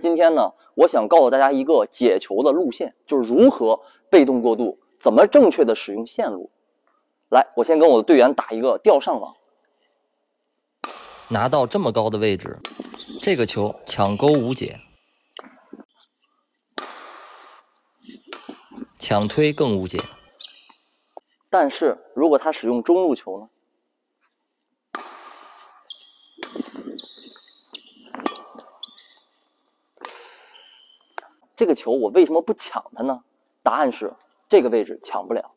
今天呢，我想告诉大家一个解球的路线，就是如何被动过渡，怎么正确的使用线路。来，我先跟我的队员打一个吊上网。 拿到这么高的位置，这个球抢钩无解，抢推更无解。 但是如果他使用中路球呢？这个球我为什么不抢它呢？答案是这个位置抢不了。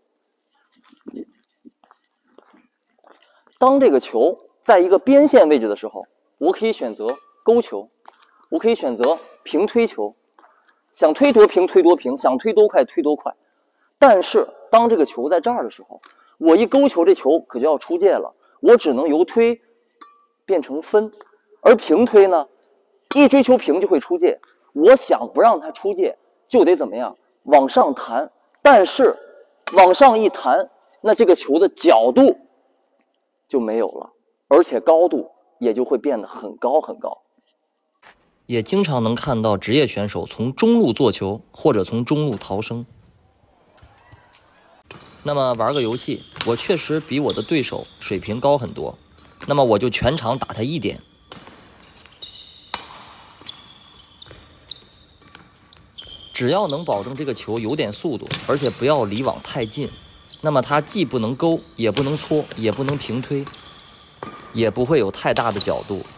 当这个球在一个边线位置的时候，我可以选择勾球，我可以选择平推球，想推多平推多平，想推多快推多快。但是当这个球在这儿的时候，我一勾球，这球可就要出界了，我只能由推变成分，而平推呢，一追求平就会出界。我想不让它出界，就得怎么样？往上弹。但是往上一弹，那这个球的角度就没有了，而且高度也就会变得很高很高。 也经常能看到职业选手从中路做球，或者从中路逃生。那么玩个游戏，我确实比我的对手水平高很多，那么我就全场打他1点。只要能保证这个球有点速度，而且不要离网太近，那么它既不能勾，也不能搓，也不能平推，也不会有太大的角度。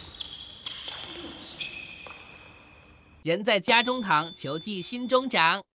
人在家中躺，球技心中长。